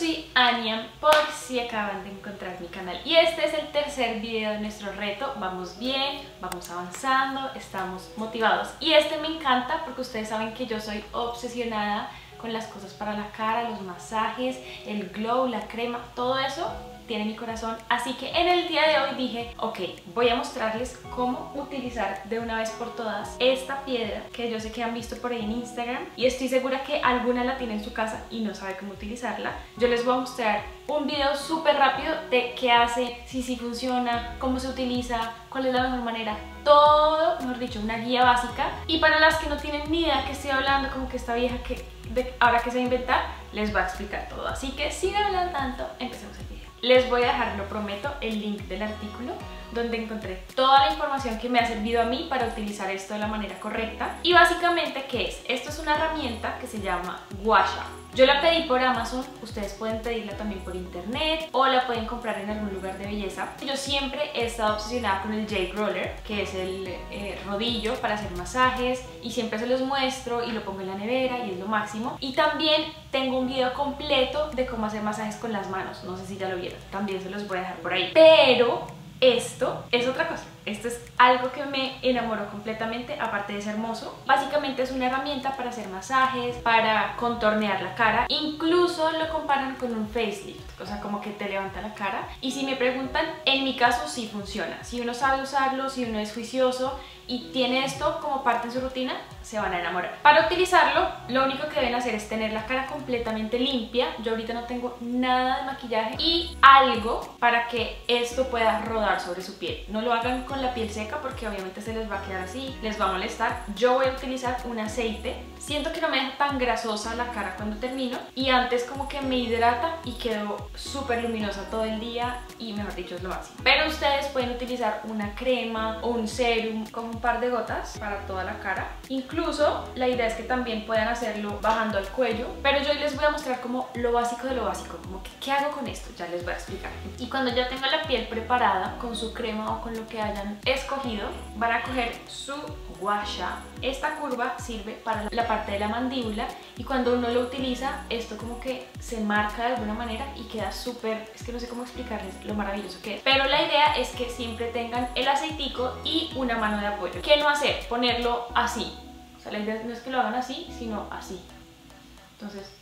soy Aniam, por si acaban de encontrar mi canal. Y este es el tercer video de nuestro reto. Vamos bien, vamos avanzando, estamos motivados. Y este me encanta porque ustedes saben que yo soy obsesionada con las cosas para la cara, los masajes, el glow, la crema, todo eso tiene mi corazón. Así que en el día de hoy dije, ok, voy a mostrarles cómo utilizar de una vez por todas esta piedra que yo sé que han visto por ahí en Instagram y estoy segura que alguna la tiene en su casa y no sabe cómo utilizarla. Yo les voy a mostrar un video súper rápido de qué hace, si funciona, cómo se utiliza, cuál es la mejor manera, todo, mejor dicho, una guía básica. Y para las que no tienen ni idea que estoy hablando, como que esta vieja que ahora que se va a inventar, les va a explicar todo. Así que sin hablar tanto, empecemos el video. Les voy a dejar, lo prometo, el link del artículo donde encontré toda la información que me ha servido a mí para utilizar esto de la manera correcta. Y básicamente, ¿qué es? Esto es una herramienta que se llama Gua Sha. Yo la pedí por Amazon, ustedes pueden pedirla también por internet o la pueden comprar en algún lugar de belleza. Yo siempre he estado obsesionada con el Jade Roller, que es el rodillo para hacer masajes, y siempre se los muestro y lo pongo en la nevera y es lo máximo. Y también tengo un video completo de cómo hacer masajes con las manos, no sé si ya lo vieron, también se los voy a dejar por ahí. Pero esto es otra cosa. Esto es algo que me enamoró completamente, aparte de ser hermoso. Básicamente es una herramienta para hacer masajes, para contornear la cara. Incluso lo comparan con un facelift, o sea, como que te levanta la cara. Y si me preguntan, en mi caso sí funciona. Si uno sabe usarlo, si uno es juicioso y tiene esto como parte de su rutina, se van a enamorar. Para utilizarlo, lo único que deben hacer es tener la cara completamente limpia. Yo ahorita no tengo nada de maquillaje y algo para que esto pueda rodar sobre su piel. No lo hagan con la piel seca porque obviamente se les va a quedar así, les va a molestar. Yo voy a utilizar un aceite. Siento que no me deja tan grasosa la cara cuando termino y antes como que me hidrata y quedo súper luminosa todo el día y mejor dicho es lo máximo. Pero ustedes pueden utilizar una crema o un serum con un par de gotas para toda la cara. Incluso la idea es que también puedan hacerlo bajando al cuello, pero yo hoy les voy a mostrar como lo básico de lo básico, como que qué hago con esto, ya les voy a explicar. Y cuando ya tengan la piel preparada con su crema o con lo que hayan escogido, van a coger su Gua Sha. Esta curva sirve para la parte de la mandíbula y cuando uno lo utiliza, esto como que se marca de alguna manera y queda súper, es que no sé cómo explicarles lo maravilloso que es. Pero la idea es que siempre tengan el aceitico y una mano de apoyo. ¿Qué no hacer? Ponerlo así. O sea, la idea no es que lo hagan así, sino así. Entonces,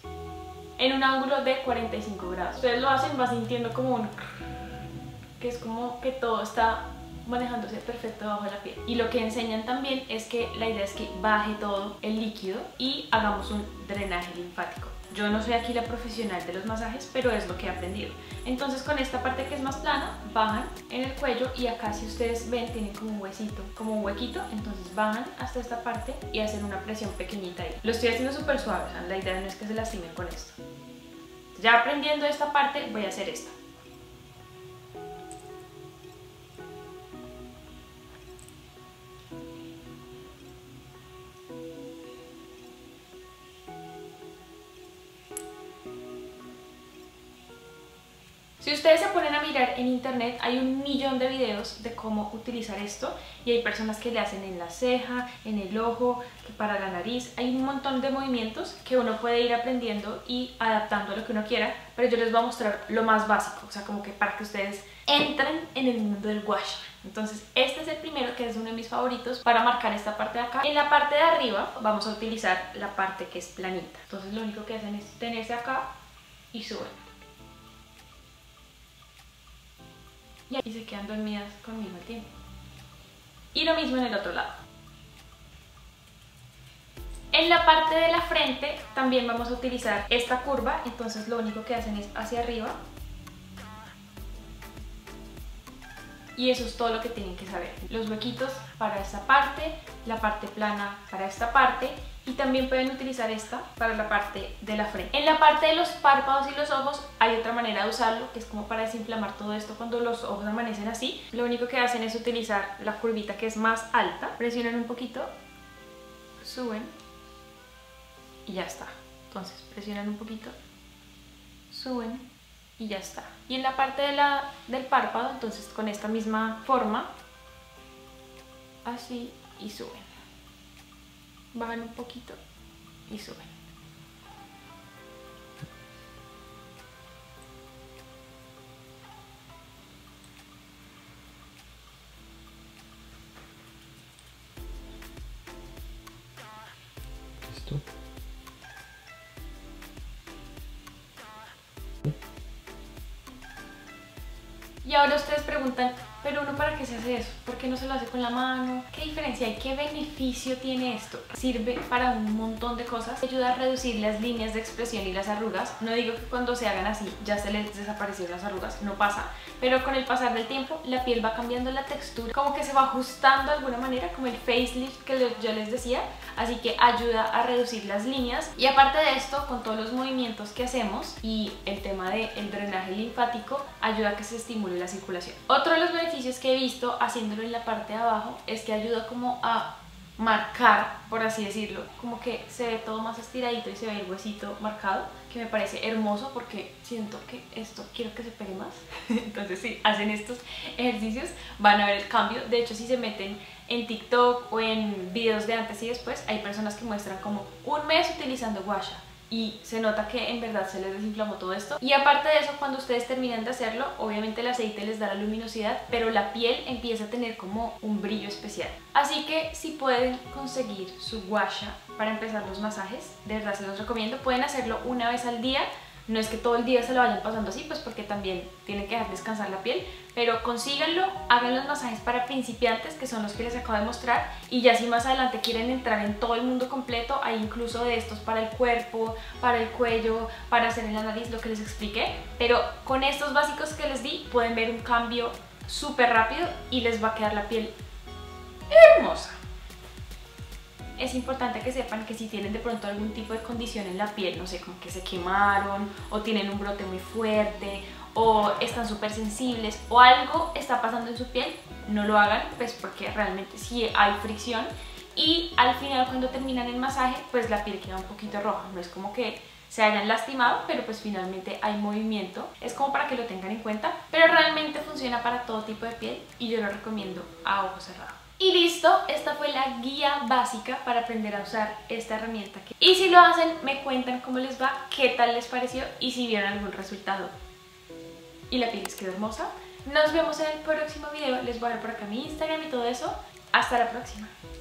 en un ángulo de 45 grados. Ustedes lo hacen, va sintiendo como un... que es como que todo está manejándose perfecto bajo la piel. Y lo que enseñan también es que la idea es que baje todo el líquido y hagamos un drenaje linfático. Yo no soy aquí la profesional de los masajes, pero es lo que he aprendido. Entonces con esta parte que es más plana, bajan en el cuello y acá si ustedes ven tienen como un huesito, como un huequito, entonces bajan hasta esta parte y hacen una presión pequeñita ahí. Lo estoy haciendo súper suave, o sea, la idea no es que se lastimen con esto. Ya aprendiendo esta parte voy a hacer esta. Si ustedes se ponen a mirar en internet, hay un millón de videos de cómo utilizar esto y hay personas que le hacen en la ceja, en el ojo, que para la nariz. Hay un montón de movimientos que uno puede ir aprendiendo y adaptando a lo que uno quiera, pero yo les voy a mostrar lo más básico, o sea, como que para que ustedes entren en el mundo del Gua Sha. Entonces este es el primero, que es uno de mis favoritos para marcar esta parte de acá. En la parte de arriba vamos a utilizar la parte que es planita, entonces lo único que hacen es tenerse acá y suben. Y se quedan dormidas conmigo al tiempo. Y lo mismo en el otro lado. En la parte de la frente también vamos a utilizar esta curva, entonces lo único que hacen es hacia arriba. Y eso es todo lo que tienen que saber. Los huequitos para esta parte, la parte plana para esta parte y también pueden utilizar esta para la parte de la frente. En la parte de los párpados y los ojos hay otra manera de usarlo, que es como para desinflamar todo esto cuando los ojos amanecen así. Lo único que hacen es utilizar la curvita que es más alta, presionan un poquito, suben y ya está. Entonces presionan un poquito, suben y ya está. Y en la parte del párpado, entonces con esta misma forma, así y suben. Bajan un poquito y suben. Listo. Y ahora ustedes preguntan, pero uno ¿para qué se hace eso? ¿Por qué no se lo hace con la mano? ¿Qué diferencia hay? ¿Qué beneficio tiene esto? Sirve para un montón de cosas. Ayuda a reducir las líneas de expresión y las arrugas. No digo que cuando se hagan así ya se les desaparecieron las arrugas, no pasa. Pero con el pasar del tiempo la piel va cambiando la textura, como que se va ajustando de alguna manera, como el facelift que yo les decía. Así que ayuda a reducir las líneas. Y aparte de esto, con todos los movimientos que hacemos y el tema del drenaje linfático, ayuda a que se estimule la circulación. Otro de los beneficios que he visto haciéndolo en la parte de abajo es que ayuda como a marcar, por así decirlo, como que se ve todo más estiradito y se ve el huesito marcado, que me parece hermoso porque siento que esto quiero que se pegue más. Entonces si hacen estos ejercicios van a ver el cambio. De hecho, si se meten en TikTok o en videos de antes y después, hay personas que muestran como un mes utilizando gua sha y se nota que en verdad se les desinflamó todo esto. Y aparte de eso, cuando ustedes terminan de hacerlo, obviamente el aceite les da la luminosidad, pero la piel empieza a tener como un brillo especial. Así que si pueden conseguir su gua sha para empezar los masajes, de verdad se los recomiendo. Pueden hacerlo una vez al día. No es que todo el día se lo vayan pasando así, pues porque también tienen que dejar descansar la piel, pero consíganlo, hagan los masajes para principiantes, que son los que les acabo de mostrar, y ya si más adelante quieren entrar en todo el mundo completo, hay incluso de estos para el cuerpo, para el cuello, para hacer en la nariz, lo que les expliqué, pero con estos básicos que les di pueden ver un cambio súper rápido y les va a quedar la piel hermosa. Es importante que sepan que si tienen de pronto algún tipo de condición en la piel, no sé, como que se quemaron o tienen un brote muy fuerte o están súper sensibles o algo está pasando en su piel, no lo hagan, pues porque realmente sí hay fricción y al final cuando terminan el masaje pues la piel queda un poquito roja, no es como que se hayan lastimado, pero pues finalmente hay movimiento, es como para que lo tengan en cuenta, pero realmente funciona para todo tipo de piel y yo lo recomiendo a ojo cerrado. Y listo, esta fue la guía básica para aprender a usar esta herramienta. Y si lo hacen, me cuentan cómo les va, qué tal les pareció y si vieron algún resultado. Y la piel les quedó hermosa. Nos vemos en el próximo video, les voy a dar por acá mi Instagram y todo eso. Hasta la próxima.